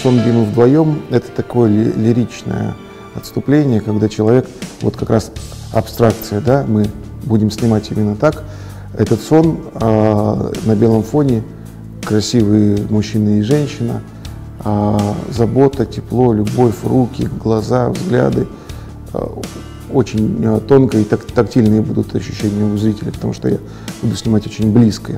сон Димы вдвоем — это такое лиричное отступление, когда человек, вот как раз абстракция, да, мы будем снимать именно так. Этот сон на белом фоне, красивые мужчина и женщина, забота, тепло, любовь, руки, глаза, взгляды. Очень тонко и тактильные будут ощущения у зрителя, потому что я буду снимать очень близкое.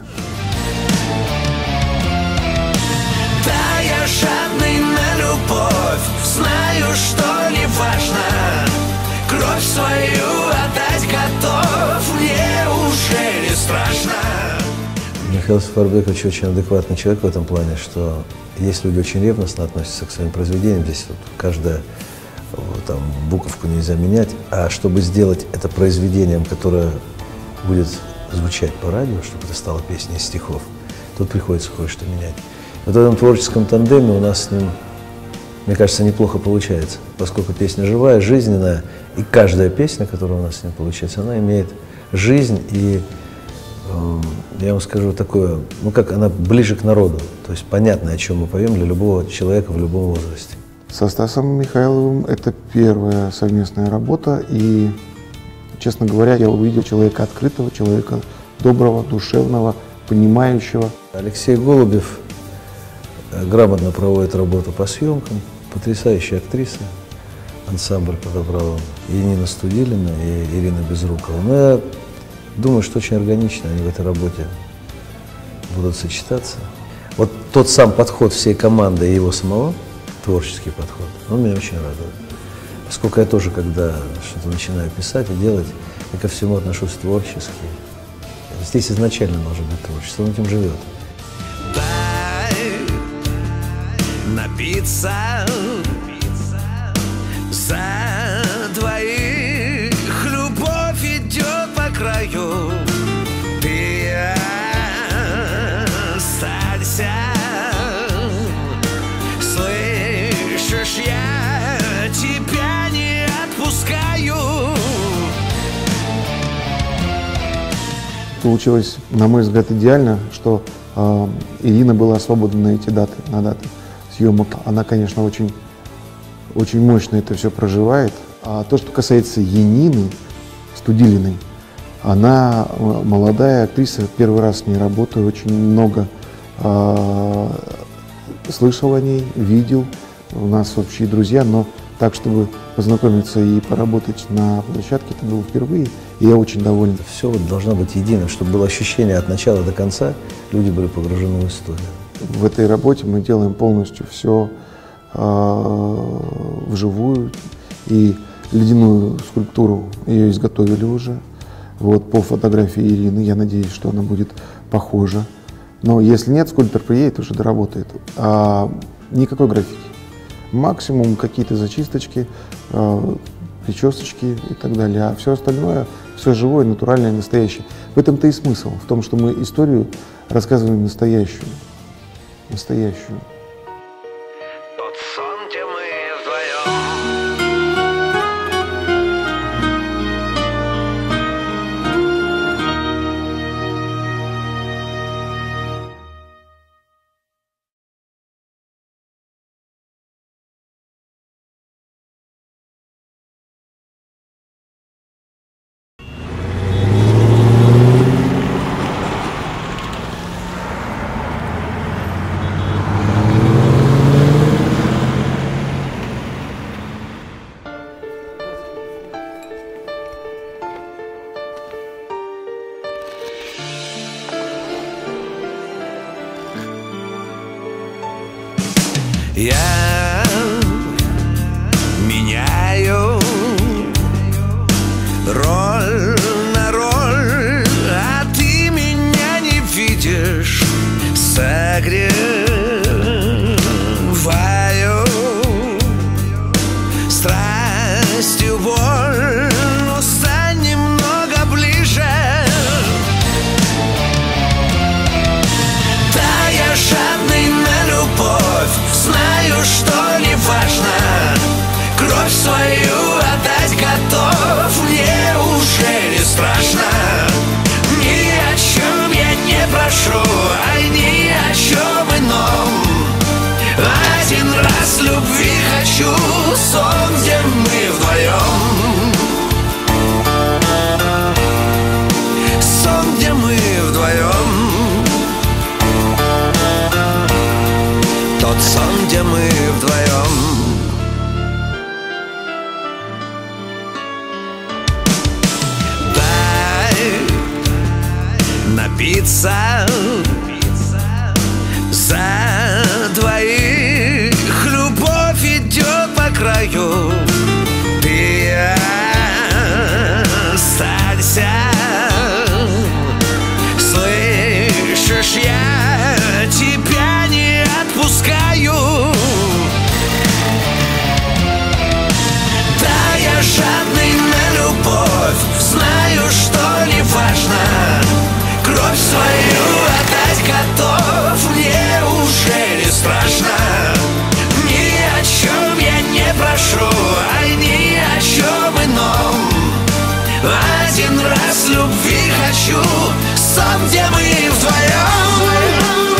Да, я жадный на любовь, знаю, что не важно, кровь свою отдать готов, мне уже не страшно. Михаил Сафарбекович очень адекватный человек в этом плане, что есть люди очень ревностно относятся к своим произведениям, здесь вот каждая там буковку нельзя менять, а чтобы сделать это произведением, которое будет звучать по радио, чтобы это стало песней из стихов, тут приходится кое-что менять. Вот в этом творческом тандеме у нас с ним, мне кажется, неплохо получается, поскольку песня живая, жизненная, и каждая песня, которая у нас с ним получается, она имеет жизнь, и я вам скажу такое, ну как она ближе к народу, то есть понятно, о чем мы поем для любого человека в любом возрасте. Со Стасом Михайловым это первая совместная работа, и, честно говоря, я увидел человека открытого, человека доброго, душевного, понимающего. Алексей Голубев грамотно проводит работу по съемкам, потрясающая актриса, ансамбль подобрал и Нина Студилина, и Ирина Безрукова. Но я думаю, что очень органично они в этой работе будут сочетаться. Вот тот сам подход всей команды и его самого, творческий подход, он меня очень радует. Поскольку я тоже, когда что-то начинаю писать и делать, я ко всему отношусь творчески. Здесь изначально должен быть творчество, он этим живет. Дай напиться за двоих, любовь идет по краю, ты останься. Слышишь, я тебя не отпускаю. Получилось, на мой взгляд, идеально, что Ирина была свободна на эти даты, на даты съемок. Она, конечно, очень мощно это все проживает. А то, что касается Янины Студилиной, она молодая актриса, первый раз с ней работаю, очень много слышал о ней, видел, у нас общие друзья, но так, чтобы познакомиться и поработать на площадке, это было впервые, и я очень доволен. Все вот должно быть единым, чтобы было ощущение от начала до конца, люди были погружены в историю. В этой работе мы делаем полностью все вживую, и ледяную скульптуру ее изготовили уже, вот, по фотографии Ирины, я надеюсь, что она будет похожа. Но если нет, скульптор приедет, уже доработает. Никакой графики. Максимум какие-то зачисточки, причесочки и так далее. А все остальное, все живое, натуральное, настоящее. В этом-то и смысл, в том, что мы историю рассказываем настоящую. Настоящую. Тот сон, где мы вдвоем. Я меняю роль на роль, а ты меня не видишь. Согреваю страстью боль, но стань немного ближе. Да, я жадный на любовь, знаю, что не важно, кровь свою отдать готов, мне уже не страшно. Ни о чем я не прошу, ай, ни о чем ином. биться за двоих. Любовь идет по краю, ты останься. Слышишь, я тебя не отпускаю. Да, я жадный на любовь, знаю, что не важно. Кровь свою отдать готов, мне уже не страшно. Ни о чем я не прошу, ай, ни о чем ином. Один раз любви хочу, сон, где мы вдвоем.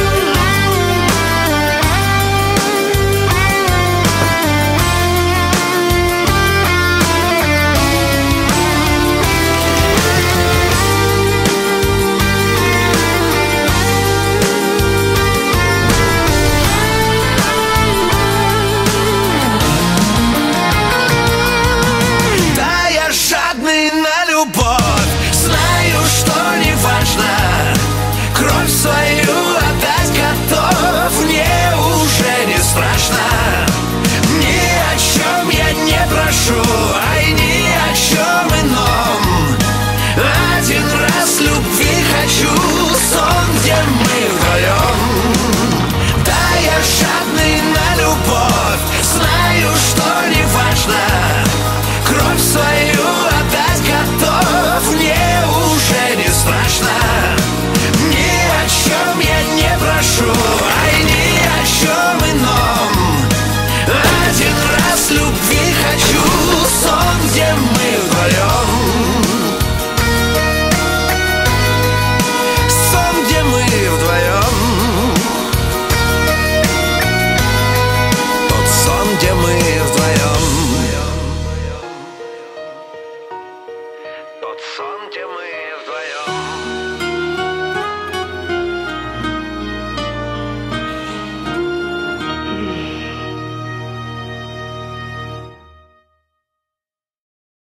Кровь свою отдать готов, мне уже не страшно. Ни о чем я не прошу, ай, ни о чем ином. Один раз любви хочу, сон, где мы вдвоем. Да, я жадный на любовь, знаю, что не важно. Кровь свою отдать готов, мне уже не страшно. Ни о чем я не прошу, ай, ни о чем ином. Один раз любви хочу, сон, где мы вдвоем. Сон, где мы вдвоем. Тот сон, где мы вдвоем. Тот сон, где мы вдвоем.